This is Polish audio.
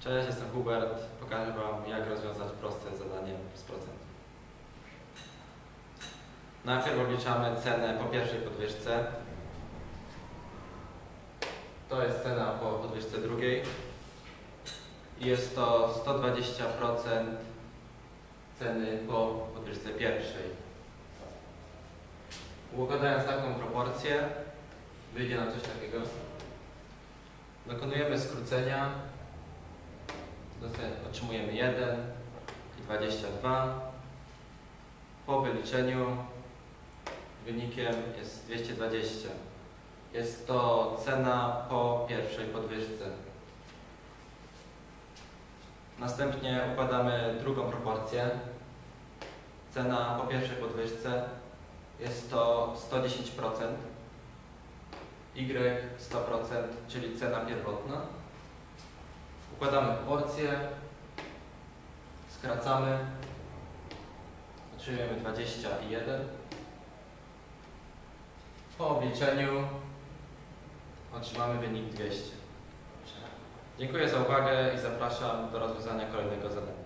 Cześć, jestem Hubert. Pokażę Wam, jak rozwiązać proste zadanie z procentów. Najpierw obliczamy cenę po pierwszej podwyżce. To jest cena po podwyżce drugiej. I jest to 120% ceny po podwyżce pierwszej. Układając taką proporcję, wyjdzie nam coś takiego. Dokonujemy skrócenia. Otrzymujemy 1 i 22. Po wyliczeniu wynikiem jest 220. Jest to cena po pierwszej podwyżce. Następnie układamy drugą proporcję. Cena po pierwszej podwyżce jest to 110%, Y 100%, czyli cena pierwotna. Układamy proporcje, skracamy, otrzymujemy 20 i 1. Po obliczeniu otrzymamy wynik 200. Dziękuję za uwagę i zapraszam do rozwiązania kolejnego zadania.